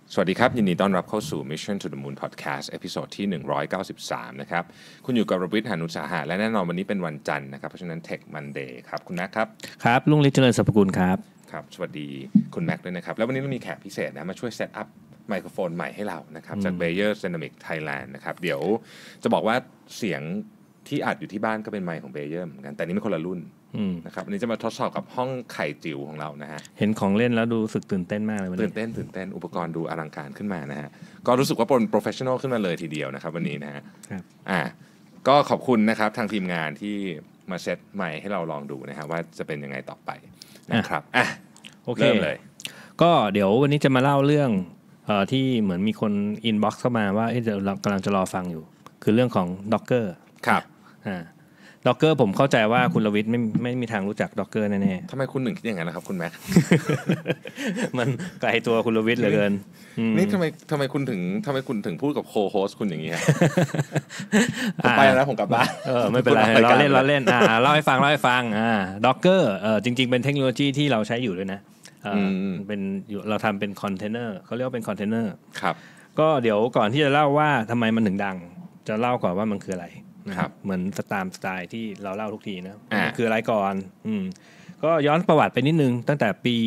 สวัสดีครับยินดีต้อนรับเข้าสู่ Mission to the Moon Podcast เอพิโซดที่193นะครับคุณอยู่กับรวิทย์ หาญอุตสาหะและแน่นอนวันนี้เป็นวันจันทร์นะครับเพราะฉะนั้น Tech Monday ครับคุณแม็กครับครับลุงฤทธิ์เจริญสรรพคุณครับครับสวัสดีคุณแม็กด้วยนะครับแล้ววันนี้เรามีแขกพิเศษนะมาช่วยเซตอัพไมโครโฟนใหม่ให้เรานะครับจาก Bayer Dynamic Thailand นะครับเดี๋ยวจะบอกว่าเสียงที่อัดอยู่ที่บ้านก็เป็นไมค์ของ Bayer เหมือนกันแต่นี่เป็นคนละรุ่นนะครับอันนี้จะมาทดสอบกับห้องไข่จิ๋วของเรานะฮะเห็นของเล่นแล้วดูสึกตื่นเต้นมากเลยวันนี้ตื่นเต้นอุปกรณ์ดูอลังการขึ้นมานะฮะก็รู้สึกว่าเป็นโปรเฟชชั่นอลขึ้นมาเลยทีเดียวนะครับวันนี้นะฮะก็ขอบคุณนะครับทางทีมงานที่มาเซตใหม่ให้เราลองดูนะฮะว่าจะเป็นยังไงต่อไปนะครับโอเคเริ่มเลยก็เดี๋ยววันนี้จะมาเล่าเรื่องที่เหมือนมีคนอินบ็อกซ์เข้ามาว่าเดี๋ยวเรากำลังจะรอฟังอยู่คือเรื่องของ Docker ครับ Docker ผมเข้าใจว่าคุณรวิทย์ไม่มีทางรู้จัก Docker แน่ๆทำไมคุณหนึ่งคิดอย่างนั้นนะครับคุณแม็กมันไกลตัวคุณรวิทย์เหลือเกินนี่ทำไมคุณถึงพูดกับโคโฮสคุณอย่างนี้ฮะผมไปแล้วผมกลับบ้านไม่เป็นไรเราเล่นเล่าให้ฟังDocker จริงๆเป็นเทคโนโลยีที่เราใช้อยู่ด้วยนะเป็นเราทำเป็นคอนเทนเนอร์เขาเรียกว่าเป็นคอนเทนเนอร์ครับก็เดี๋ยวก่อนที่จะเล่าว่าทำไมมันถึงดังจะเล่าก่อนว่ามันคืออะไรนะครับเหมือนสไตล์ที่เราเล่าทุกทีนะคืออะไรก่อนก็ย้อนประวัติไปนิดนึงตั้งแต่ปี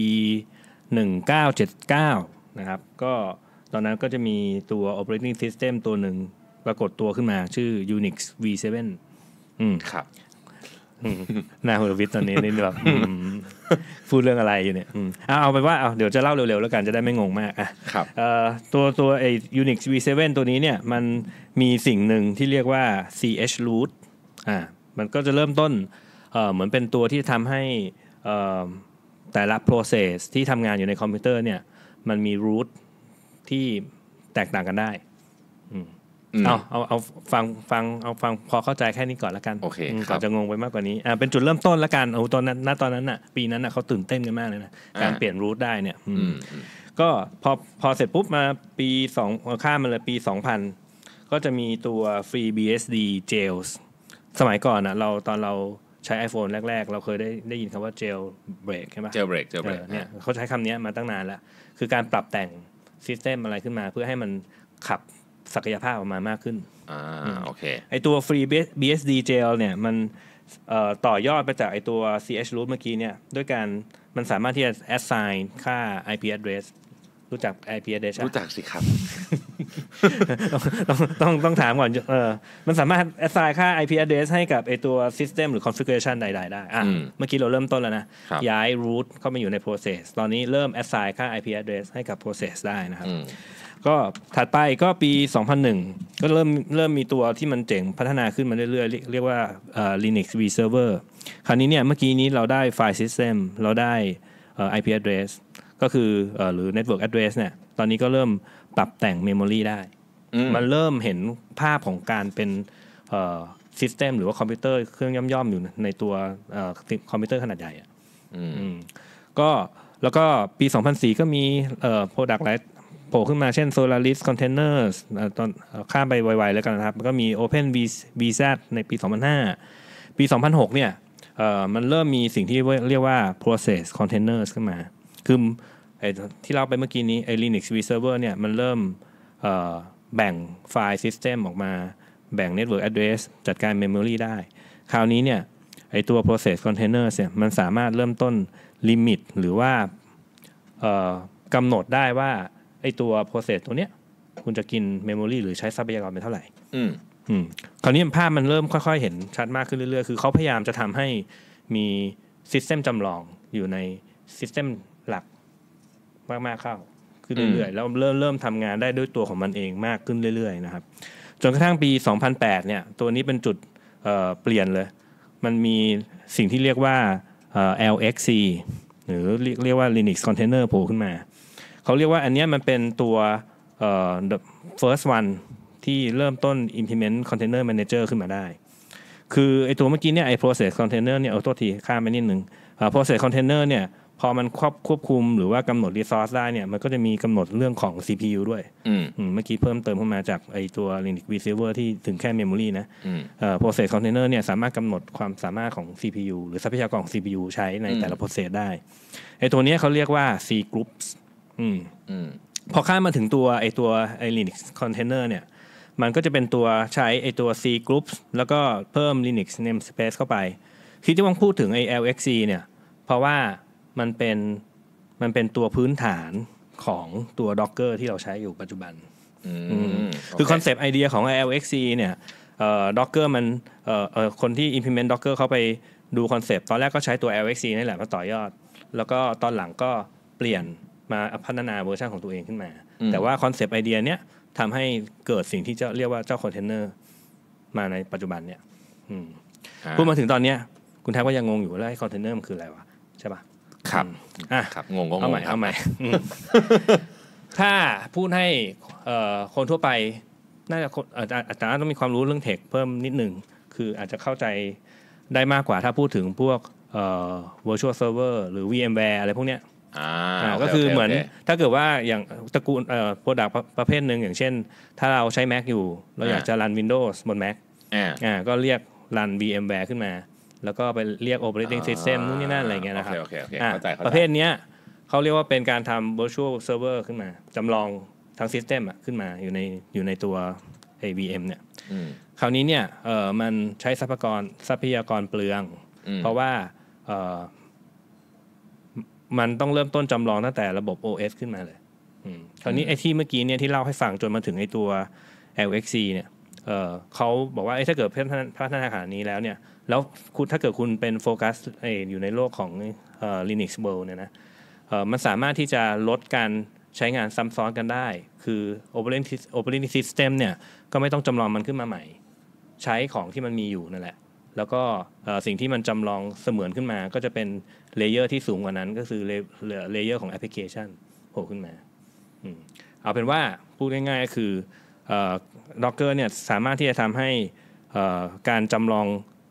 1979นะครับก็ตอนนั้นก็จะมีตัว operating system ตัวหนึ่งปรากฏตัวขึ้นมาชื่อ Unix V7 ครับนาหัววิทย์ตอนนี้นี่แบบพูดเรื่องอะไรอยู่เนี่ยเอาไปว่าเดี๋ยวจะเล่าเร็วๆแล้วกันจะได้ไม่งงมากครับตัวไอ้ Unix V7 ตัวนี้เนี่ยมันมีสิ่งหนึ่งที่เรียกว่า chroot มันก็จะเริ่มต้นเหมือนเป็นตัวที่ทำให้แต่ละ process ที่ทำงานอยู่ในคอมพิวเตอร์เนี่ยมันมี root ที่แตกต่างกันได้เอาฟังพอเข้าใจแค่นี้ก่อนละกันโอเคก่อนจะงงไปมากกว่านี้เป็นจุดเริ่มต้นละกันตอนนั้นน่ะปีนั้นน่ะเขาตื่นเต้นกันมากเลยนะการเปลี่ยนรูทได้เนี่ยก็พอเสร็จปุ๊บมาปี2ข้ามมาเลยปี2000ก็จะมีตัว FreeBSD Jails สมัยก่อนน่ะตอนเราใช้ iPhone แรกๆเราเคยได้ยินคำว่า jailbreak ใช่มั้ย jailbreak เนี่ยเขาใช้คำนี้มาตั้งนานแล้วคือการปรับแต่งซิสเต็มอะไรขึ้นมาเพื่อให้มันขับศักยภาพออกมามากขึ้นโอเคไอตัว FreeBSD Jail เนี่ยมันต่อยอดไปจากไอตัว chroot เมื่อกี้เนี่ยด้วยการมันสามารถที่จะ assign ค่า IP address รู้จัก IP address รู้จักสิครับต้องถามก่อนมันสามารถ assign ค่า IP address ให้กับไอตัว system หรือ configuration ใดๆได้เมื่อกี้เราเริ่มต้นแล้วนะย้าย root เข้ามาอยู่ใน process ตอนนี้เริ่ม assign ค่า IP address ให้กับ process ได้นะครับก็ถัดไปก็ปี2001ก็เริ่มมีตัวที่มันเจ๋งพัฒนาขึ้นมาเรื่อยๆเรียกว่า Linux vServer คราวนี้เนี่ยเมื่อกี้นี้เราได้ file system เราได้IP address ก็คือหรือ network address เนี่ยตอนนี้ก็เริ่มปรับแต่ง memory ได้มันเริ่มเห็นภาพของการเป็นsystem หรือว่าคอมพิวเตอร์เครื่องย่อมๆอยู่ในตัวคอมพิวเตอร์ขนาดใหญ่ก็แล้วก็ปี2004ก็มีproduct หลายโผล่ขึ้นมาเช่น Solaris Containers ตอนข้ามไปไวๆแล้วกันนะครับก็มี OpenVZ ในปี2005ปี2006เนี่ยมันเริ่มมีสิ่งที่เรียกว่า Process Containers ขึ้นมาคือที่เราไปเมื่อกี้นี้ไอ้ Linux vServer เนี่ยมันเริ่มแบ่งไฟล์ System ออกมาแบ่ง Network Address จัดการ Memory ได้คราวนี้เนี่ยไอ้ตัว Process Containers เนี่ยมันสามารถเริ่มต้น Limit หรือว่ากำหนดได้ว่าไอตัว process ตัวเนี้ยคุณจะกิน memory หรือใช้ทรัพยากรเป็นเท่าไหร่คราวนี้ภาพมันเริ่มค่อยๆเห็นชัดมากขึ้นเรื่อยๆคือเขาพยายามจะทำให้มี system จำลองอยู่ใน system หลักมากๆเข้าขึ้นเรื่อยๆแล้วเริ่มทำงานได้ด้วยตัวของมันเองมากขึ้นเรื่อยๆนะครับจนกระทั่งปี2008เนี่ยตัวนี้เป็นจุดเปลี่ยนเลยมันมีสิ่งที่เรียกว่าLXC หรือเรียกว่า Linux Container โผล่ขึ้นมาเขาเรียกว่าอันนี้มันเป็นตัวthe first one ที่เริ่มต้น implement container manager ขึ้นมาได้คือไอตัวเมื่อกี้เนี่ยไอ process container เนี่ยโทษทีข้ามไปนิดนึงprocess container เนี่ยพอมันควบคุมหรือว่ากำหนด resource ได้เนี่ยมันก็จะมีกำหนดเรื่องของ CPU ด้วยเมื่อกี้เพิ่มเติมเข้ามาจากไอตัว Linux vServer ที่ถึงแค่ memory นะprocess container เนี่ยสามารถกำหนดความสามารถของ CPU หรือทรัพยากรของ CPU ใช้ในแต่ละ process ได้ไอตัวนี้เขาเรียกว่า C groups พอข้ามมาถึงตัวLinux container เนี่ยมันก็จะเป็นตัวใช้ตัว C groups แล้วก็เพิ่ม Linux namespace เข้าไปที่ต้องพูดถึงLXC เนี่ยเพราะว่ามันเป็นตัวพื้นฐานของตัว Docker ที่เราใช้อยู่ปัจจุบันคือคอนเซปต์ไอเดียของ LXC เนี่ยDocker มันคนที่ implement Docker เขาไปดูคอนเซปต์ตอนแรกก็ใช้ตัว LXC นี่แหละมาต่อยอดแล้วก็ตอนหลังก็เปลี่ยนมาพัฒนาเวอร์ชันของตัวเองขึ้นมาแต่ว่าคอนเซปต์ไอเดียเนี้ยทำให้เกิดสิ่งที่จะเรียกว่าเจ้าคอนเทนเนอร์มาในปัจจุบันเนี่ยพูดมาถึงตอนเนี้ยคุณแทบก็ยังงงอยู่ว่าไอ้คอนเทนเนอร์มันคืออะไรวะใช่ป่ะครับครับงงเอาใหม่ถ้าพูดให้คนทั่วไปน่าจะอาจจะต้องมีความรู้เรื่องเทคเพิ่มนิดหนึ่งคืออาจจะเข้าใจได้มากกว่าถ้าพูดถึงพวกvirtual server หรือ VMware อะไรพวกเนี้ยก็คือเหมือนถ้าเกิดว่าอย่างตระกูลproduct ประเภทหนึ่งอย่างเช่นถ้าเราใช้ Mac อยู่เราอยากจะรัน Windows บน Mac ก็เรียกรัน VMware ขึ้นมาแล้วก็ไปเรียก operating system นู่นนี่นั่นอะไรเงี้ยนะครับประเภทเนี้ยเขาเรียกว่าเป็นการทำ virtual server ขึ้นมาจำลองทั้ง system ขึ้นมาอยู่ในตัว VM เนี่ยคราวนี้เนี่ยมันใช้ทรัพยากรเปลืองเพราะว่ามันต้องเริ่มต้นจำลองตั้งแต่ระบบ OS ขึ้นมาเลยคราวนี้ไอ้ที่เมื่อกี้เนี่ยที่เล่าให้ฟังจนมาถึงไอ้ตัว LXC เนี่ยเขาบอกว่าถ้าเกิดพัฒนาขนาดนี้แล้วเนี่ยแล้วถ้าเกิดคุณเป็นโฟกัสอยู่ในโลกของ Linux World เนี่ยนะมันสามารถที่จะลดการใช้งานซ้ำซ้อนกันได้คือ operating system เนี่ยก็ไม่ต้องจำลองมันขึ้นมาใหม่ใช้ของที่มันมีอยู่นั่นแหละแล้วก็สิ่งที่มันจำลองเสมือนขึ้นมาก็จะเป็นเลเยอร์ที่สูงกว่านั้นก็คือเลเยอร์ของแอปพลิเคชันโผล่ขึ้นมาเอาเป็นว่าพูดง่ายๆก็คือ Docker เนี่ยสามารถที่จะทำให้การจำลอง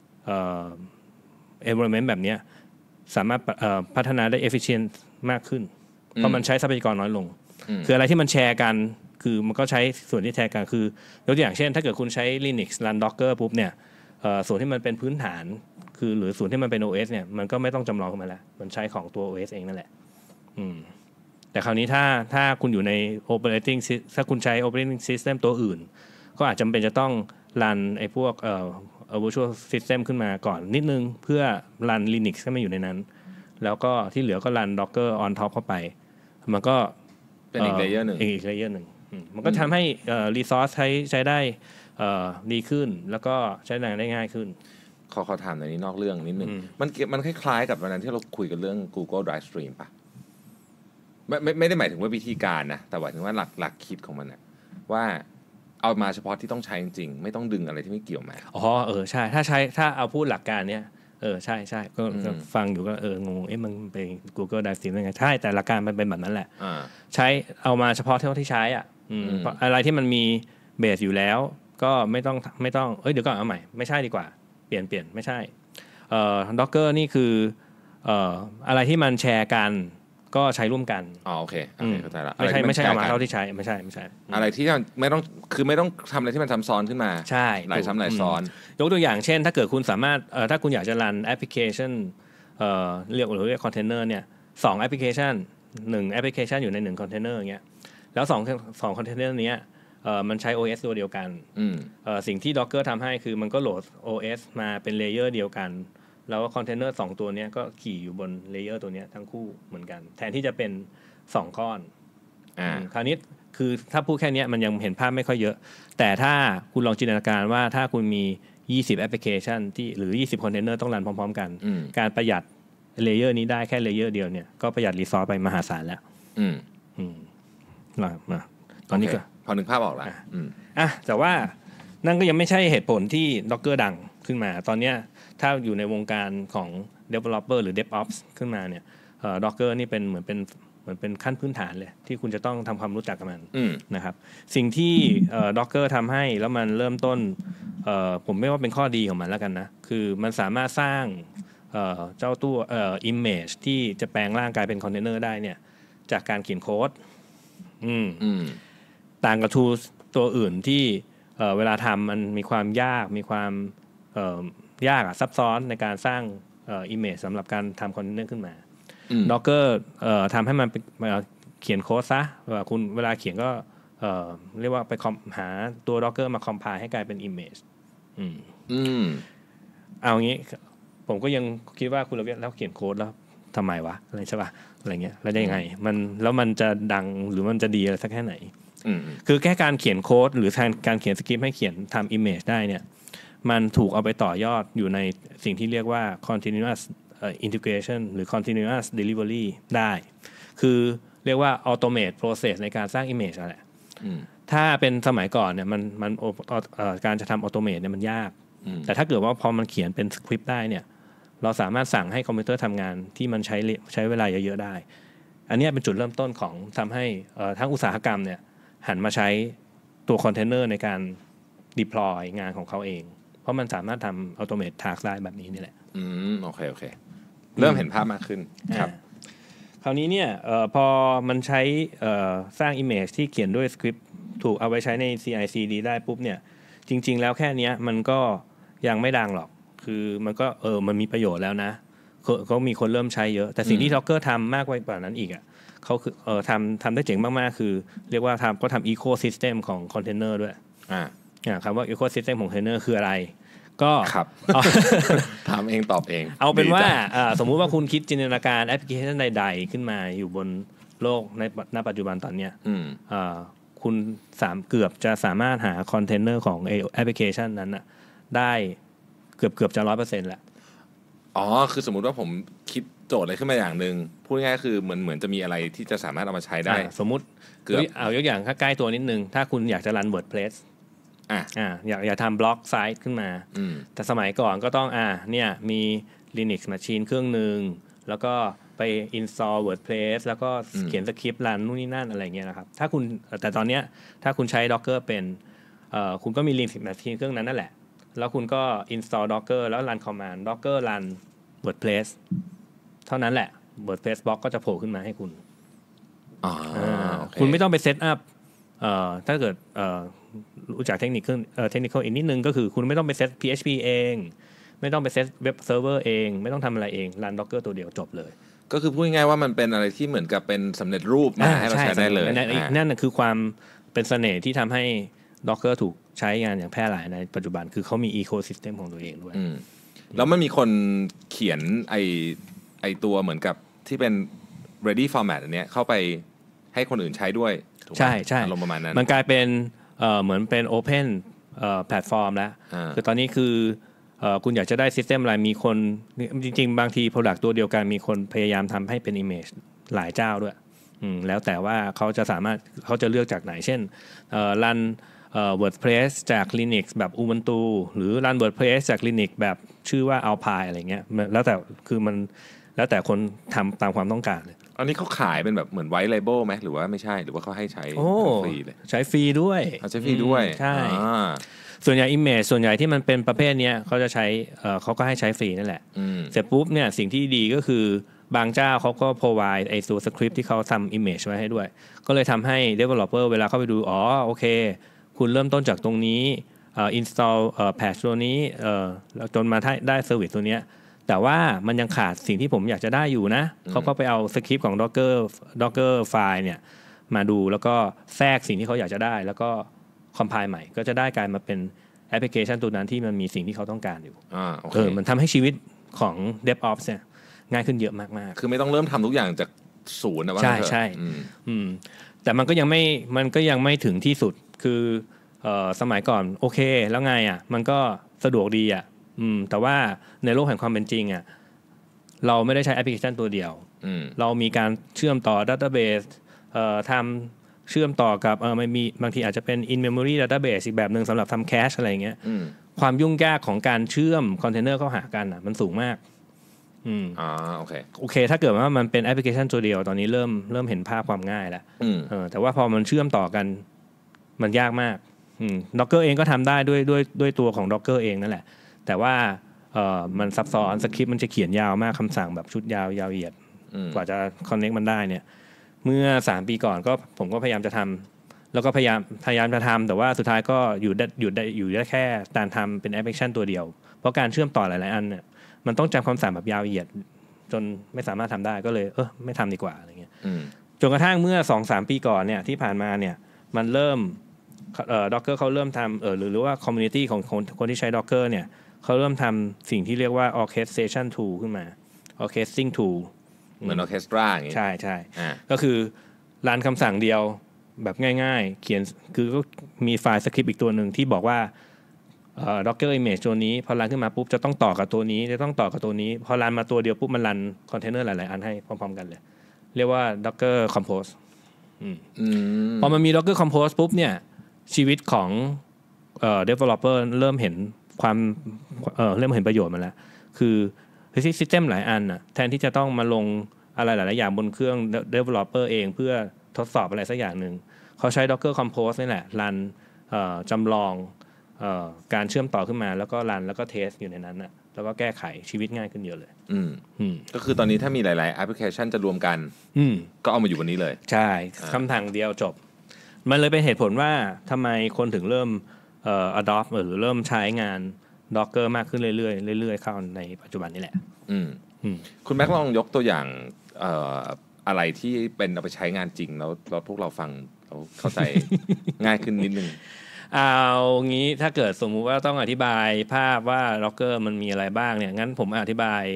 environment แบบนี้สามารถพัฒนาได้ efficient มากขึ้นเพราะมันใช้ทรัพยากรน้อยลงคืออะไรที่มันแชร์กันคือมันก็ใช้ส่วนที่แชร์กันคือยกตัวอย่างเช่นถ้าเกิดคุณใช้ Linux run Docker ปุ๊บเนี่ยส่วนที่มันเป็นพื้นฐานคือหรือส่วนที่มันเป็น OS เนี่ยมันก็ไม่ต้องจำลองขึ้นมาแล้วมันใช้ของตัว OS เองนั่นแหละแต่คราวนี้ถ้าคุณอยู่ใน operating ถ้าคุณใช้ operating system ตัวอื่นก็อาจจำเป็นจะต้องรันไอ้พวกvirtual system ขึ้นมาก่อนนิดนึงเพื่อรัน Linux ก็ไม่อยู่ในนั้นแล้วก็ที่เหลือก็รัน Docker on top เข้าไปมันก็เป็นอีกเลเยอร์หนึ่งมันก็ทำให้resource ใช้ได้ดีขึ้นแล้วก็ใช้งานได้ง่ายขึ้นขอถามในนี้นอกเรื่องนิดนึงมันคล้ายๆกับวันนั้นที่เราคุยกันเรื่อง Google Drive Stream ป่ะไม่ได้หมายถึงว่าวิธีการนะแต่หมายถึงว่าหลักคิดของมันนะว่าเอามาเฉพาะที่ต้องใช้จริงๆไม่ต้องดึงอะไรที่ไม่เกี่ยวมาใช่ถ้าเอาพูดหลักการเนี้ยใช่ก็ฟังอยู่ก็งงมันไป Google Drive Stream ยังไงใช่แต่หลักการมันเป็นแบบนั้นแหละใช้เอามาเฉพาะเท่าที่ใช่อะไรที่มันมีเบสอยู่แล้วก็ไม่ต้องเดี๋ยวก่อนเอาใหม่ไม่ใช่ดีกว่าเปลี่ยนไม่ใช่Docker นี่คืออะไรที่มันแชร์กันก็ใช้ร่วมกันโอเคเข้าใจละไม่ใช่เอามาเท่าที่ใช้ไม่ใช่อะไรที่ไม่ต้องทำอะไรที่มันซับซ้อนขึ้นมาใช่หลายซ้ำหลายซ้อนยกตัวอย่างเช่นถ้าเกิดคุณสามารถถ้าคุณอยากจะรันแอปพลิเคชันเรียกคอนเทนเนอร์เนี่ย2แอปพลิเคชัน1แอปพลิเคชันอยู่ใน1คอนเทนเนอร์อย่างเงี้ยแล้ว2คอนเทนเนอร์นี้มันใช้ OS ตัวเดียวกันสิ่งที่ Docker ทำให้คือมันก็โหลด OS มาเป็นเลเยอร์เดียวกันแล้วคอนเทนเนอร์2ตัวนี้ก็ขี่อยู่บนเลเยอร์ตัวนี้ทั้งคู่เหมือนกันแทนที่จะเป็น2ก้อนคราวนี้คือถ้าพูดแค่นี้มันยังเห็นภาพไม่ค่อยเยอะแต่ถ้าคุณลองจินตนาการว่าถ้าคุณมี20แอปพลิเคชันที่หรือ20คอนเทนเนอร์ต้องรันพร้อมๆกันการประหยัดเลเยอร์นี้ได้แค่เลเยอร์เดียวเนี่ยก็ประหยัดรีซอสไปมหาศาลแล้วมาตอนนี้ก็พอนึกภาพออกแล้วแต่ว่านั่นก็ยังไม่ใช่เหตุผลที่ Docker ดังขึ้นมาตอนนี้ถ้าอยู่ในวงการของ developer หรือ DevOps ขึ้นมาเนี่ยDocker นี่เป็นเหมือนเป็นขั้นพื้นฐานเลยที่คุณจะต้องทำความรู้จักกับมันนะครับสิ่งที่Docker ทำให้แล้วมันเริ่มต้นผมไม่ว่าเป็นข้อดีของมันแล้วกันนะคือมันสามารถสร้างเจ้าตัวimage ที่จะแปลงร่างกายเป็นคอนเทนเนอร์ได้เนี่ยจากการเขียนโค้ดต่างกับ tools ตัวอื่นที่เวลาทำมันมีความยากมีความยากซับซ้อนในการสร้างimage สำหรับการทำคอนเทนเนอร์ขึ้นมาDocker ทำให้มันเขียนโค้ดซะว่าคุณเวลาเขียนก็เรียกว่าไปหาตัว Docker มา compile ให้กลายเป็น image เอางี้ผมก็ยังคิดว่าคุณระเวียแล้วเขียนโค้ดแล้วทำไมวะอะไรใช่ป่ะอะไรเงี้ยแล้วได้ยังไงแล้วมันจะดังหรือมันจะดีอะไรสักแค่ไหนคือแค่การเขียนโค้ดหรือการเขียนสคริปต์ให้เขียนทำ image ได้เนี่ยมันถูกเอาไปต่อยอดอยู่ในสิ่งที่เรียกว่า continuous integration หรือ continuous delivery ได้คือเรียกว่า automate process ในการสร้าง image นั่นแหละถ้าเป็นสมัยก่อนเนี่ยมันการจะทำ automate เนี่ยมันยากแต่ถ้าเกิดว่าพอมันเขียนเป็นสคริปต์ได้เนี่ยเราสามารถสั่งให้คอมพิวเตอร์ทำงานที่มันใช้เวลาเยอะๆได้อันนี้เป็นจุดเริ่มต้นของทำให้ทั้งอุตสาหกรรมเนี่ยหันมาใช้ตัวคอนเทนเนอร์ในการ deploy งานของเขาเองเพราะมันสามารถทำ automate task ได้แบบนี้นี่แหละโอเคเริ่มเห็นภาพมากขึ้นครับคราวนี้เนี่ยพอมันใช้สร้าง image ที่เขียนด้วยสคริปต์ถูกเอาไปใช้ใน CI/CD ได้ปุ๊บเนี่ยจริงๆแล้วแค่นี้มันก็ยังไม่ดังหรอกคือมันก็มันมีประโยชน์แล้วนะเขามีคนเริ่มใช้เยอะแต่สิ่งที่ Docker ทำมากกว่านั้นอีกอ่ะเขาคือทำได้เจ๋งมากๆคือเรียกว่าก็ทำ ecosystem ของคอนเทนเนอร์ด้วยคำว่า ecosystem ของคอนเทนเนอร์คืออะไรก็ครับถามเองตอบเองเอาเป็นว่าสมมุติว่าคุณคิดจินตนาการแอปพลิเคชันใดๆขึ้นมาอยู่บนโลกในปัจจุบันตอนเนี้ยคุณเกือบจะสามารถหาคอนเทนเนอร์ของแอปพลิเคชันนั้นนะได้เกือบจะ 100% แหละคือสมมุติว่าผมคิดโจทย์อะไรขึ้นมาอย่างนึงพูดง่ายๆคือเหมือนจะมีอะไรที่จะสามารถเอามาใช้ได้สมมุติเอายกอย่างใกล้ตัวนิดนึงถ้าคุณอยากจะรัน WordPress อยากทำบล็อกไซต์ขึ้นมาแต่สมัยก่อนก็ต้องเนี่ยมี Linux Machine เครื่องนึงแล้วก็ไป install WordPress แล้วก็เขียนสคริปต์รันนู่นนี่นั่นอะไรเงี้ยนะครับแต่ตอนเนี้ยถ้าคุณใช้ Docker เป็นคุณก็มี Linux Machine เครื่องนั้นนั่นแหละแล้วคุณก็ install Docker แล้ว run command Docker run WordPress เท่านั้นแหละ WordPress block ก็จะโผล่ขึ้นมาให้คุณคุณไม่ต้องไปเซตอัพถ้าเกิดรู้จักเทคนิคอีกนิดนึงก็คือคุณไม่ต้องไปเซต PHP เองไม่ต้องไปเซตเว็บเซิร์ฟเวอร์เองไม่ต้องทำอะไรเอง run Docker ตัวเดียวจบเลยก็คือพูดง่ายๆว่ามันเป็นอะไรที่เหมือนกับเป็นสำเร็จรูปมาให้เราใช้ได้เลยนั่นคือความเป็นเสน่ห์ที่ทำให้ Docker ถูกใช้งานอย่างแพร่หลายในปัจจุบันคือเขามี ecosystem ของตัวเองด้วยแล้วมันมีคนเขียนไอตัวเหมือนกับที่เป็น ready format อันเนี้ยเข้าไปให้คนอื่นใช้ด้วยใช่อารมณ์ประมาณนั้นมันกลายเป็นเหมือนเป็น open platform แล้วคือตอนนี้คือคุณอยากจะได้ system อะไรมีคนจริงๆบางที product ตัวเดียวกันมีคนพยายามทำให้เป็น image หลายเจ้าด้วยแล้วแต่ว่าเขาจะเลือกจากไหนเช่นrun WordPress จาก Linux แบบ Ubuntu หรือ run WordPress จาก Linux แบบชื่อว่า Alpine อะไรเงี้ยแล้วแต่คือมันแล้วแต่คนทำตามความต้องการเลยอันนี้เขาขายเป็นแบบเหมือน white label ไหมหรือว่าไม่ใช่หรือว่าเขาให้ใช้ฟรีเลยใช้ฟรีด้วยใช้ฟรีด้วยใช่ส่วนใหญ่ image ส่วนใหญ่ที่มันเป็นประเภทนี้เขาจะใช้เขาก็ให้ใช้ฟรีนั่นแหละเสร็จปุ๊บเนี่ยสิ่งที่ดีก็คือบางเจ้าเขาก็ provide ไอ้ตัวสคริปต์ที่เขาทำ image ไว้ให้ด้วยก็เลยทำให้ developer เวลาเข้าไปดูโอเคคุณเริ่มต้นจากตรงนี้install patch ตัวนี้จนมาได้ service ตัวเนี้ยแต่ว่ามันยังขาดสิ่งที่ผมอยากจะได้อยู่นะเขาก็ไปเอาสคริปต์ของ Docker ไฟล์เนี่ยมาดูแล้วก็แทรกสิ่งที่เขาอยากจะได้แล้วก็คอมไพล์ใหม่ก็จะได้กลายมาเป็นแอปพลิเคชันตัวนั้นที่มันมีสิ่งที่เขาต้องการอยู่มันทำให้ชีวิตของ DevOps เนี่ยง่ายขึ้นเยอะมากๆคือไม่ต้องเริ่มทำทุกอย่างจากศูนย์นะว่าใช่แต่มันก็ยังไม่ถึงที่สุดคือสมัยก่อนโอเคแล้วไงมันก็สะดวกดีแต่ว่าในโลกแห่งความเป็นจริงเราไม่ได้ใช้แอปพลิเคชันตัวเดียวเรามีการเชื่อมต่อ database ทำเชื่อมต่อกับมันมีบางทีอาจจะเป็น in memory database อีกแบบนึงสำหรับทำ cache อะไรอย่างเงี้ยความยุ่งยากของการเชื่อมคอนเทนเนอร์เข้าหากันมันสูงมากโอเคถ้าเกิดว่ามันเป็นแอปพลิเคชันตัวเดียวตอนนี้เริ่มเห็นภาพความง่ายแล้วแต่ว่าพอมันเชื่อมต่อกันมันยากมากDocker เองก็ทำได้ด้วยตัวของ Docker เองนั่นแหละแต่ว่ามันซับซ้อนสคริปต์มันจะเขียนยาวมากคำสั่งแบบชุดยาวเหยียดกว่าจะคอนเนคมันได้เนี่ยเมื่อ3 ปีก่อนก็ผมก็พยายามจะทำแล้วก็พยายามจะทำแต่ว่าสุดท้ายก็อยู่ได้แค่การทำเป็นแอปพลิเคชันตัวเดียวเพราะการเชื่อมต่อหลายๆอันเนี่ยมันต้องจำคำสั่งแบบยาวเหยียดจนไม่สามารถทำได้ก็เลยไม่ทำดีกว่าอะไรเงี้ยจนกระทั่งเมื่อ 2-3 ปีก่อนเนี่ยที่ผ่านมาเนี่ยมันเริ่มDocker เขาเริ่มทำหรือว่า community ของคนที่ใช้ Docker เนี่ยเขาเริ่มทำสิ่งที่เรียกว่า orchestration tool ขึ้นมา orchestrating tool เหมือนออเคสตราอย่างงี้ใช่ๆก็คือรันคำสั่งเดียวแบบง่ายๆเขียนคือก็มีไฟล์สคริปต์อีกตัวหนึ่งที่บอกว่าDocker image ตัวนี้พอรันขึ้นมาปุ๊บจะต้องต่อกับตัวนี้จะต้องต่อกับตัวนี้พอรันมาตัวเดียวปุ๊บมันรันคอนเทนเนอร์หลายๆอันให้พร้อมๆกันเลยเรียกว่า Docker Compose พอมันมี Docker Compose ปุ๊บเนี่ยชีวิตของdeveloper เริ่มเห็นเริ่มเห็นประโยชน์มันแล้วคือซิสเต็มหลายอันน่ะแทนที่จะต้องมาลงอะไรหลายๆอย่างบนเครื่อง developer เองเพื่อทดสอบอะไรสักอย่างหนึ่งเขาใช้ Docker Compose นี่แหละรันจำลองการเชื่อมต่อขึ้นมาแล้วก็รันแล้วก็เทสอยู่ในนั้นน่ะแล้วก็แก้ไขชีวิตง่ายขึ้นเยอะเลยก็คือตอนนี้ถ้ามีหลายๆแอปพลิเคชันจะรวมกันก็เอามาอยู่บนนี้เลยใช่คำสั่งเดียวจบมันเลยเป็นเหตุผลว่าทำไมคนถึงเริ่มadopt หรือเริ่มใช้งาน Docker มากขึ้นเรื่อยๆเรื่อยๆเข้าในปัจจุบันนี้แหละคุณแม็กลองยกตัวอย่างอะไรที่เป็นเอาไปใช้งานจริงแล้วพวกเราฟังเราเข้าใจ ง่ายขึ้นนิดนึงเอางี้ถ้าเกิดสมมุติว่าต้องอธิบายภาพว่า Docker มันมีอะไรบ้างเนี่ยงั้นผมอธิบาย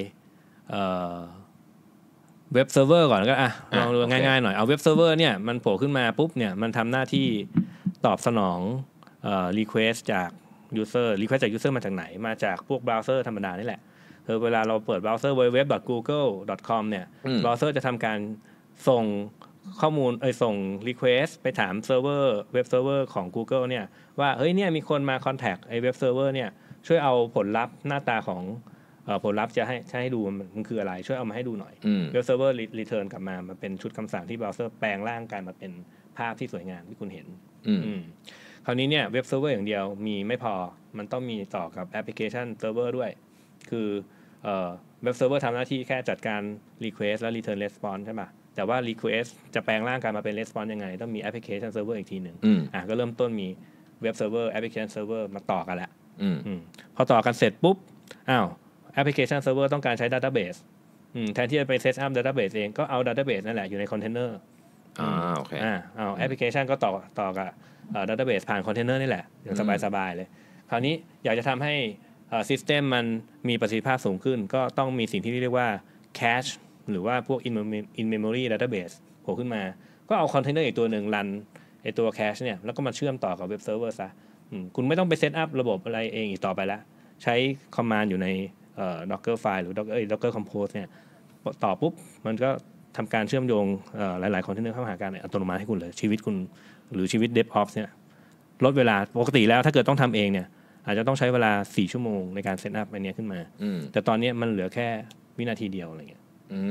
เว็บเซิร์ฟเวอร์ก่อนก็ลองดูง่ายๆหน่อยเอาเว็บเซิร์ฟเวอร์เนี่ยมันโผล่ขึ้นมาปุ๊บเนี่ยมันทำหน้าที่ตอบสนองrequest จาก user request จาก user มาจากไหนมาจากพวกเบราว์เซอร์ธรรมดานี่แหละเวลาเราเปิดเบราว์เซอร์ www.google.com เนี่ยเบราว์เซอร์จะทำการส่งข้อมูลส่ง request ไปถามเซิร์ฟเวอร์เว็บเซิร์ฟเวอร์ของ Google เนี่ยว่าเฮ้ยเนี่ยมีคนมา contact ไอ้เว็บเซิร์ฟเวอร์เนี่ยช่วยเอาผลลัพธ์หน้าตาของผลลัพธ์จะให้ดูมันคืออะไรช่วยเอามาให้ดูหน่อยเว็บเซิร์ฟเวอร์รีเทิร์นกลับมาเป็นชุดคำสั่งที่เบราว์เซอร์แปลงร่างกลายมาเป็นภาพที่สวยงามที่คุณเห็นคราวนี้เนี่ยเว็บเซิร์ฟเวอร์อย่างเดียวมีไม่พอมันต้องมีต่อกับแอปพลิเคชันเซิร์ฟเวอร์ด้วยคือเว็บเซิร์ฟเวอร์ทำหน้าที่แค่จัดการ request และ return response ใช่ป่ะแต่ว่า request จะแปลงร่างกลายมาเป็น response ยังไงต้องมีแอปพลิเคชันเซิร์ฟเวอร์อีกทีหนึ่งก็เริ่มต้นมีเว็บเซิร์ฟเวอร์แอปพลิเคชันเซิร์ฟเวอร์มาต่อกันแล้วพอต่อกันเสร็จปุ๊บแอปพลิเคชันเซิร์ฟเวอร์ต้องการใช้ database แทนที่จะไป set up database เองก็เอา database นั่นแหละอยู่ในคอนเทนเนอร์โอเคเอาแอปพลิเคชันก็ต่อกับdatabase ผ่านคอนเทนเนอร์นี่แหละอย่างสบายๆเลยคราวนี้อยากจะทำให้system มันมีประสิทธิภาพสูงขึ้นก็ต้องมีสิ่งที่เรียกว่า cache หรือว่าพวก in memory database โผล่ขึ้นมาก็เอาคอนเทนเนอร์อีกตัวหนึ่งรันไอตัว cache เนี่ยแล้วก็มาเชื่อมต่อกับเว็บเซิร์ฟเวอร์ซะคุณไม่ต้องไปเซตอัพระบบอะไรเองอีกต่อไปแล้วใช้คอมมานด์อยู่ในDocker file หรือ Docker Compose เนี่ยต่อปุ๊บมันก็ทำการเชื่อมโยงหลายๆคอนเทนเนอร์เข้าหากันอัตโนมัติให้คุณเลยชีวิตคุณหรือชีวิต DevOps เนี่ยลดเวลาปกติแล้วถ้าเกิดต้องทำเองเนี่ยอาจจะต้องใช้เวลา4ชั่วโมงในการเซตอัพอันนี้ขึ้นมาแต่ตอนนี้มันเหลือแค่วินาทีเดียวอะไรเงี้ย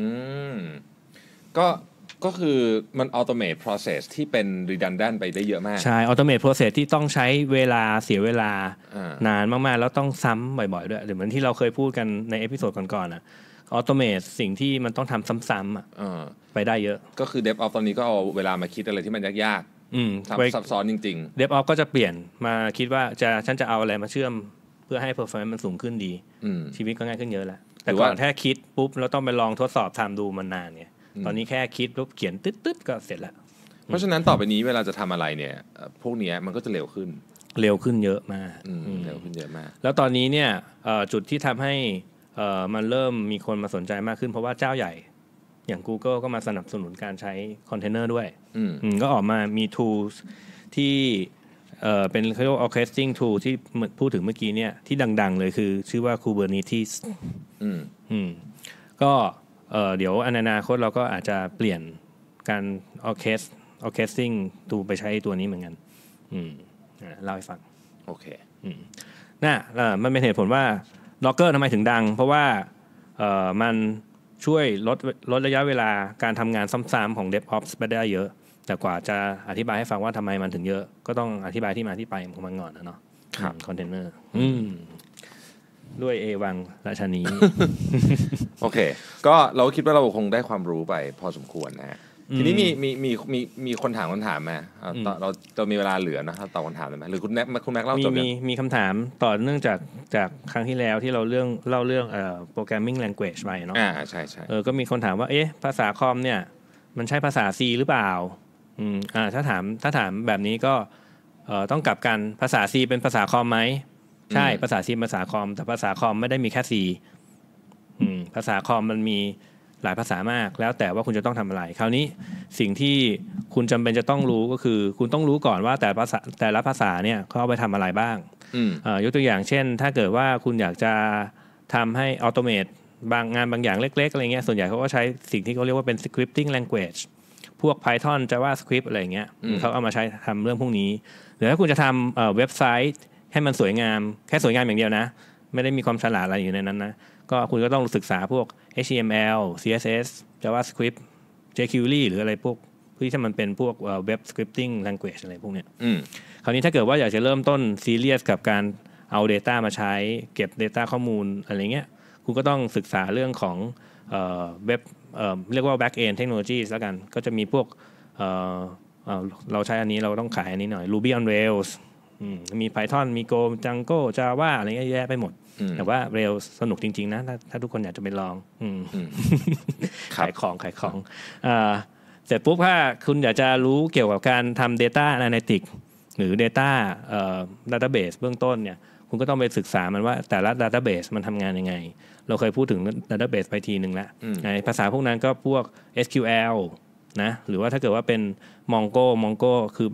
ก็คือมัน automate process ที่เป็น redundant ไปได้เยอะมากใช่ automate process ที่ต้องใช้เวลาเสียเวลานานมากๆแล้วต้องซ้ำบ่อยๆด้วยเหมือนที่เราเคยพูดกันในเอพิโซดก่อนๆautomate สิ่งที่มันต้องทำซ้ำๆไปได้เยอะก็คือ DevOps ตอนนี้ก็เอาเวลามาคิดอะไรที่มันยากๆทำซับซ้อนจริงๆ DevOps ก็จะเปลี่ยนมาคิดว่าฉันจะเอาอะไรมาเชื่อมเพื่อให้ performance มันสูงขึ้นดีชีวิตก็ง่ายขึ้นเยอะแล้วแต่ก่อนแค่คิดปุ๊บแล้วต้องไปลองทดสอบทำดูมันนานไงตอนนี้แค่คิดปุ๊บเขียนตึ๊ดๆก็เสร็จแล้วเพราะฉะนั้นต่อไปนี้เวลาจะทำอะไรเนี่ยพวกนี้มันก็จะเร็วขึ้นเยอะมากเร็วขึ้นเยอะมากแล้วตอนนี้เนี่ยจุดที่ทำให้มันเริ่มมีคนมาสนใจมากขึ้นเพราะว่าเจ้าใหญ่อย่าง Google ก็มาสนับสนุนการใช้คอนเทนเนอร์ด้วยก็ออกมามี tools ที่เป็นเขาเรียกว่า orchestrating tool ที่พูดถึงเมื่อกี้เนี่ยที่ดังๆเลยคือชื่อว่า Kubernetes ก็เดี๋ยวอนาคตเราก็อาจจะเปลี่ยนการ orchestrating tool ไปใช้ตัวนี้เหมือนกันเล่าให้ฟังโอเคมันเป็นเหตุผลว่า Docker ทำไมถึงดังเพราะว่ามันช่วยลดระยะเวลาการทำงานซ้ำๆของ DevOps ไปได้เยอะแต่กว่าจะอธิบายให้ฟังว่าทำไมมันถึงเยอะก็ต้องอธิบายที่มาที่ไปของมันก่อนนะเนาะคอนเทนเนอร์ด้วยเอวังราชนีโอเคก็เราคิดว่าเราคงได้ความรู้ไปพอสมควรนะฮะทีนี้มีคนถามมาเราจะมีเวลาเหลือนะตอบคำถามได้ไหมหรือคุณแม็กเล่าจบมีคำถามต่อเนื่องจากครั้งที่แล้วที่เราเล่าเรื่องprogramming language ไปเนาะใช่ก็มีคนถามว่าเอ๊ะภาษาคอมเนี่ยมันใช่ภาษา C หรือเปล่าถ้าถามแบบนี้ก็ต้องกลับกันภาษา C เป็นภาษาคอมไหมใช่ภาษา C ภาษาคอมแต่ภาษาคอมไม่ได้มีแค่ C ภาษาคอมมันมีหลายภาษามากแล้วแต่ว่าคุณจะต้องทำอะไรคราวนี้สิ่งที่คุณจำเป็นจะต้องรู้ก็คือคุณต้องรู้ก่อนว่าแต่ละภาษาเนี่ยเขาเอาไปทำอะไรบ้างยกตัวอย่างเช่นถ้าเกิดว่าคุณอยากจะทำให้ออโตเมตบางงานบางอย่างเล็กๆอะไรเงี้ยส่วนใหญ่เขาก็ใช้สิ่งที่เขาเรียกว่าเป็น scripting language พวก Python JavaScript อะไรเงี้ยเขาเอามาใช้ทำเรื่องพวกนี้หรือถ้าคุณจะทำเว็บไซต์ให้มันสวยงามแค่สวยงามอย่างเดียวนะไม่ได้มีความฉลาดอะไรอยู่ในนั้นนะก็คุณก็ต้องศึกษาพวก HTML CSS JavaScript jQuery หรืออะไรพวกที่มันเป็นพวกweb scripting language อะไรพวกเนี้ยคราวนี้ถ้าเกิดว่าอยากจะเริ่มต้นซีเรียสกับการเอา data มาใช้เก็บ data ข้อมูลอะไรเงี้ยคุณก็ต้องศึกษาเรื่องของเว็บเรียกว่า back end technologies แล้วกันก็จะมีพวกเราใช้อันนี้เราต้องขายอันนี้หน่อย Ruby on Rails มี Python มี Go Django Java อะไรเงี้ยแยะไปหมดแต่ว่า Rails สนุกจริงๆนะถ้าทุกคนอยากจะไปลองขายของเสร็จปุ๊บถ้าคุณอยากจะรู้เกี่ยวกับการทำ data analytics หรือ data database เบื้องต้นเนี่ยคุณก็ต้องไปศึกษามันว่าแต่ละ database มันทำงานยังไงเราเคยพูดถึง database ไปทีนึงแล้วในภาษาพวกนั้นก็พวก SQL นะหรือว่าถ้าเกิดว่าเป็น Mongo คือ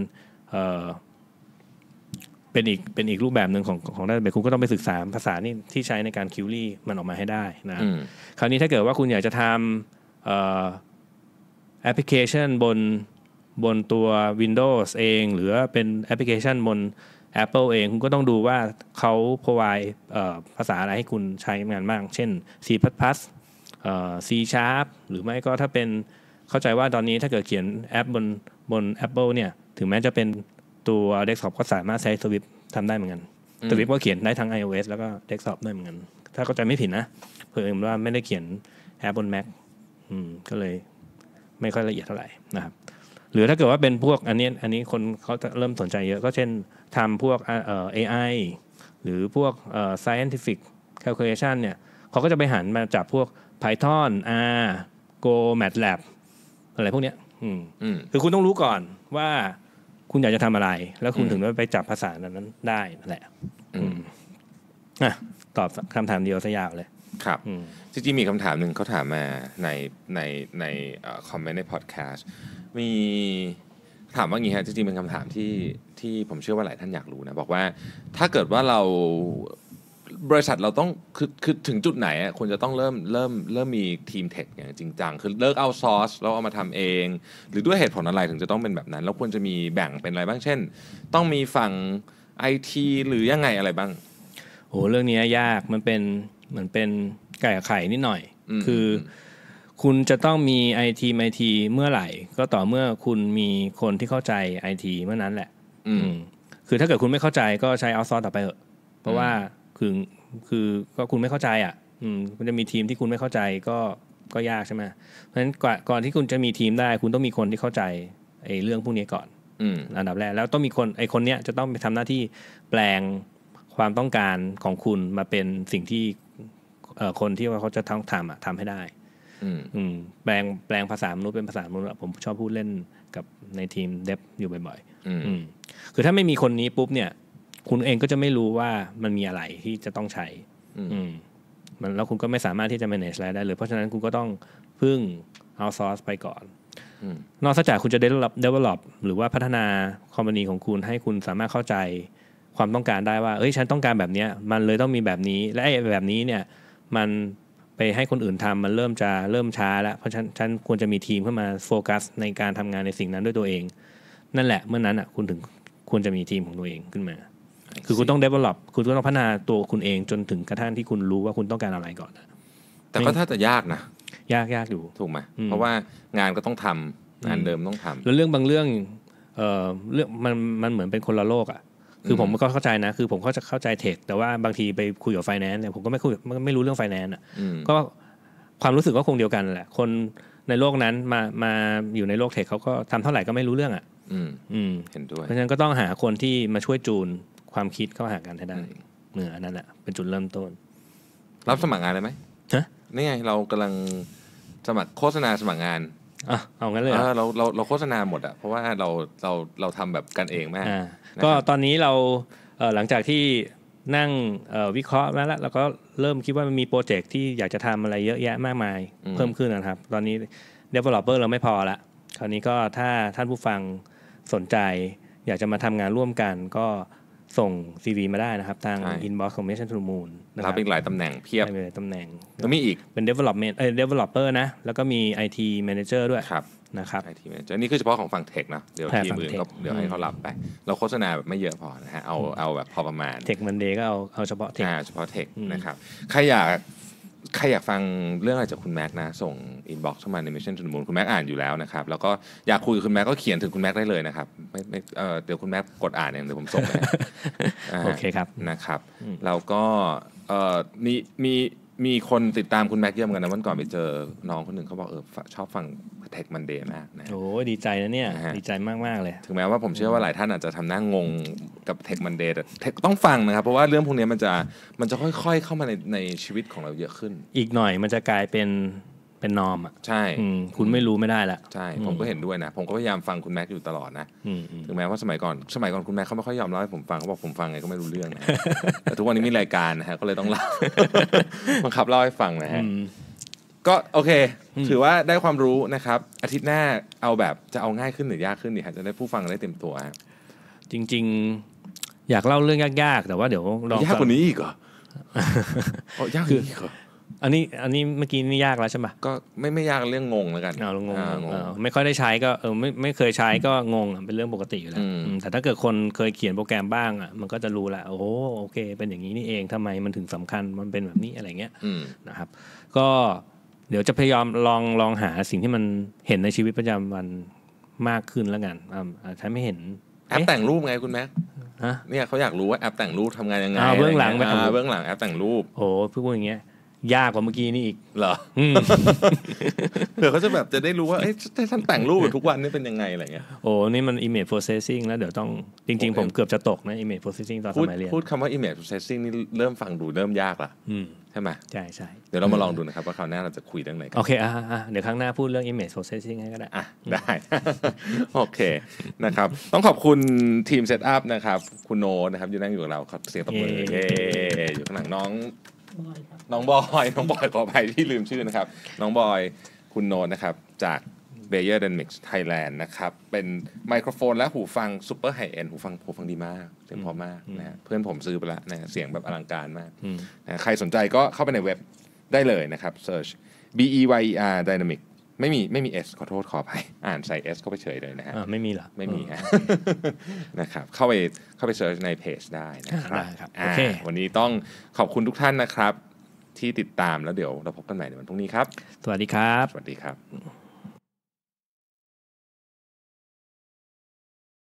เป็นอีกรูปแบบหนึ่งของ database คุณก็ต้องไปศึกษาภาษานี่ที่ใช้ในการ query มันออกมาให้ได้นะคราวนี้ถ้าเกิดว่าคุณอยากจะทำแอปพลิเคชันบนตัว Windows เองหรือเป็นแอปพลิเคชันบน Apple เองคุณก็ต้องดูว่าเขา provide ภาษาอะไรให้คุณใช้งานบ้างเช่น C++C# หรือไม่ก็ถ้าเป็นเข้าใจว่าตอนนี้ถ้าเกิดเขียนแอปบน Apple เนี่ยถึงแม้จะเป็นตัว desktop ก็สามารถใช้ Swift ทำได้เหมือนกัน Swift ก็เขียนได้ทั้ง iOS แล้วก็ desktop ได้เหมือนกันถ้าเข้าใจไม่ผิดนะเพิ่มว่าไม่ได้เขียนแอปบน Mac ก็เลยไม่ค่อยละเอียดเท่าไหร่นะครับหรือถ้าเกิดว่าเป็นพวกอันนี้คนเขาจะเริ่มสนใจเยอะก็เช่นทำพวกAI หรือพวกscientific calculation เนี่ยเขาก็จะไปหันมาจากพวก Python R Go MATLAB อะไรพวกเนี้ยคือคุณต้องรู้ก่อนว่าคุณอยากจะทำอะไรแล้วคุณถึงจะไปจับภาษานั้นได้นั่นแหละตอบคำถามเดียวซะยาวเลยครับจริงๆมีคำถามหนึ่งเขาถามมาในคอมเมนต์ในพอดแคสต์มีถามว่างี้ฮะจริงๆเป็นคำถามที่ผมเชื่อว่าหลายท่านอยากรู้นะบอกว่าถ้าเกิดว่าเราบริษัทเราต้องคือถึงจุดไหนควรจะต้องเริ่มมีทีมเทคอย่างจริงจังคือเลิกเอาซอร์สแล้วเอามาทำเองหรือด้วยเหตุผลอะไรถึงจะต้องเป็นแบบนั้นแล้วควรจะมีแบ่งเป็นอะไรบ้างเช่นต้องมีฝั่ง IT หรือยังไงอะไรบ้างโหเรื่องนี้ยากมันเป็นเหมือนเป็นไก่กับไข่นิดหน่อยคือคุณจะต้องมี IT เมื่อไหร่ก็ต่อเมื่อคุณมีคนที่เข้าใจ IT เมื่อนั้นแหละคือถ้าเกิดคุณไม่เข้าใจก็ใช้เอาซอร์สต่อไปเถอะเพราะว่าคือก็คุณไม่เข้าใจคุณจะมีทีมที่คุณไม่เข้าใจก็ยากใช่ไหมเพราะฉะนั้นก่อนที่คุณจะมีทีมได้คุณต้องมีคนที่เข้าใจไอ้เรื่องพวกนี้ก่อนอันดับแรกแล้วต้องมีคนเนี้ยจะต้องไปทำหน้าที่แปลงความต้องการของคุณมาเป็นสิ่งที่คนที่ว่าเขาจะทำให้ได้แปลงภาษามนุษย์เป็นภาษามนุษย์ผมชอบพูดเล่นกับในทีมเดฟอยู่บ่อยๆคือถ้าไม่มีคนนี้ปุ๊บเนี่ยคุณเองก็จะไม่รู้ว่ามันมีอะไรที่จะต้องใช้มันแล้วคุณก็ไม่สามารถที่จะ manage อะไรได้เลยเพราะฉะนั้นคุณก็ต้องพึ่ง outsource ไปก่อนนอกจากคุณจะ develop หรือว่าพัฒนาคอมพานีของคุณให้คุณสามารถเข้าใจความต้องการได้ว่าฉันต้องการแบบนี้มันเลยต้องมีแบบนี้และไอ้แบบนี้เนี่ยมันไปให้คนอื่นทำมันเริ่มช้าแล้วเพราะฉันควรจะมีทีมเข้ามาโฟกัสในการทำงานในสิ่งนั้นด้วยตัวเองนั่นแหละเมื่อนั้นคุณถึงควรจะมีทีมของตัวเองขึ้นมาคือคุณต้อง develop คุณก็ต้องพัฒนาตัวคุณเองจนถึงกระทั่งที่คุณรู้ว่าคุณต้องการอะไรก่อนแต่ก็ถ้าจะยากนะยากอยู่ถูกไหมเพราะว่างานก็ต้องทำงานเดิมต้องทำแล้วเรื่องบางเรื่องเรื่องมันเหมือนเป็นคนละโลกคือผมก็เข้าใจนะคือผมเข้าใจเทคแต่ว่าบางทีไปคุยกับไฟแนนซ์เนี่ยผมก็ไม่รู้เรื่องไฟแนนซ์ก็ความรู้สึกก็คงเดียวกันแหละคนในโลกนั้นมาอยู่ในโลกเทคเขาก็ทำเท่าไหร่ก็ไม่รู้เรื่องเห็นด้วยเพราะฉะนั้นก็ต้องหาคนที่มาช่วยจูนความคิดเข้าหากันให้ได้อันนั้นแหละเป็นจุดเริ่มต้นรับสมัครงานได้ไหมนี่ไงเรากำลังสมัครโฆษณาสมัครงานเอางั้นเลยเราโฆษณาหมดอ่ะเพราะว่าเราทำแบบกันเองมากก็ตอนนี้เราหลังจากที่นั่งวิเคราะห์มาแล้วเราก็เริ่มคิดว่ามันมีโปรเจกต์ที่อยากจะทำอะไรเยอะแยะมากมายเพิ่มขึ้นนะครับตอนนี้ developer เราไม่พอละคราวนี้ก็ถ้าท่านผู้ฟังสนใจอยากจะมาทำงานร่วมกันก็ส่ง CV มาได้นะครับทาง inbox ของ Mission to the Moon นะครับเป็นหลายตำแหน่งเพียบหลายตำแหน่งแล้วมีอีกเป็น developer นะแล้วก็มี IT manager ด้วยนะครับ IT manager นี่คือเฉพาะของฝั่งเทคนะเดี๋ยวทีมอื่นก็เดี๋ยวให้เขารับไปเราโฆษณาแบบไม่เยอะพอนะฮะเอาแบบพอประมาณ Tech Monday ก็เอาเฉพาะเทคเฉพาะเทคนะครับใครอยากฟังเรื่องอะไรจากคุณแม็กนะส่งอินบ็อกซ์เข้ามาใน Mission to the Moon คุณแม็กอ่านอยู่แล้วนะครับแล้วก็อยากคุยกับคุณแม็กก็เขียนถึงคุณแม็กได้เลยนะครับไม่เดี๋ยวคุณแม็กกดอ่านเองเดี๋ยวผมส่งไปโอเคครับนะครับแล้วก็มีคนติดตามคุณแม็กเยอะเหมือนกันนะวันก่อนไปเจอน้องคนหนึ่งเขาบอกชอบฟังTech Monday มากนะโอ้ดีใจนะเนี่ยดีใจมากๆเลยถึงแม้ว่าผมเชื่อว่าหลายท่านอาจจะทำหน้างงกับ Tech Monday แต่ต้องฟังนะครับเพราะว่าเรื่องพวกนี้มันจะค่อยๆเข้ามาในชีวิตของเราเยอะขึ้นอีกหน่อยมันจะกลายเป็นนอร์มอ่ะใช่คุณไม่รู้ไม่ได้ละใช่ผมก็เห็นด้วยนะผมก็พยายามฟังคุณแม็กอยู่ตลอดนะถึงแม้ว่าสมัยก่อนคุณแม็กเขาไม่ค่อยยอมเล่าให้ผมฟังเขาบอกผมฟังไงก็ไม่รู้เรื่องนะแต่ทุกวันนี้มีรายการนะฮะก็เลยต้องเล่าบังคับเล่าให้ฟังนะฮะก็โอเคถือว่าได้ความรู้นะครับอาทิตย์หน้าเอาแบบจะเอาง่ายขึ้นหรือยากขึ้นดีฮะจะได้ผู้ฟังได้เต็มตัวจริงๆอยากเล่าเรื่องยากๆแต่ว่าเดี๋ยวลองยากกว่านี้อีกเหรอยากอีกเหรออันนี้เมื่อกี้นี่ยากแล้วใช่ไหมก็ไม่ยากเรื่องงงแล้วกันงไม่ค่อยได้ใช้ก็ไม่เคยใช้ก็งงเป็นเรื่องปกติอยู่แล้วแต่ถ้าเกิดคนเคยเขียนโปรแกรมบ้างอ่ะมันก็จะรู้ละโอ้โอเคเป็นอย่างนี้นี่เองทำไมมันถึงสำคัญมันเป็นแบบนี้อะไรเงี้ยนะครับก็เดี๋ยวจะพยายามลองหาสิ่งที่มันเห็นในชีวิตประจำวันมากขึ้นแล้วกันใช้ไม่เห็นแอปแต่งรูปไงคุณแม็กเนี่ยเขาอยากรู้ว่าแอปแต่งรูปทำงานยังไงเบื้องหลังเบื้องหลังแอปแต่งรูปโอ้พูดอย่างเงี้ยยากกว่าเมื่อกี้นี่อีกเหรอเผื่อเขาจะแบบจะได้รู้ว่าเอ๊ะท่านแต่งรูปทุกวันนี่เป็นยังไงอะไรเงี้ยโอ้นี่มัน image processing แล้วเดี๋ยวต้องจริงๆผมเกือบจะตกนะ image processing ตอนสมัยเรียนพูดคำว่า image processing นี่เริ่มฟังดูเริ่มยากละใช่ไหมใช่เดี๋ยวเรามาลองดูนะครับว่าคราวหน้าเราจะคุยเรื่องอะไรกันโอเคเดี๋ยวครั้งหน้าพูดเรื่อง image processing ให้ก็ได้ได้โอเคนะครับต้องขอบคุณทีม Setup นะครับคุณโนนะครับอยู่นั่งอยู่กับเราครับเสียงตบมืออยู่ข้างหลังน้องบอยขออภัยที่ลืมชื่อนะครับน้องบอยคุณโนนะครับจาก Bayer Dynamics Thailand นะครับเป็นไมโครโฟนและหูฟังซุปเปอร์ไฮเอ็นด์หูฟังดีมากเสียงเพราะมากนะฮะเพื่อนผมซื้อไปแล้วนะเสียงแบบอลังการมากนะใครสนใจก็เข้าไปในเว็บได้เลยนะครับ search BEYER Dynamic ไม่มี S ขอโทษขออภัยอ่านใส่ S เข้าไปเฉยเลยนะฮะไม่มีหรอไม่มีฮะนะครับเข้าไปเสิร์ชในเพจได้นะครับโอเควันนี้ต้องขอบคุณทุกท่านนะครับที่ติดตามแล้วเดี๋ยวเราพบกันใหม่ในวันพรุ่งนี้ครับสวัสดีครับสวัสดีครับ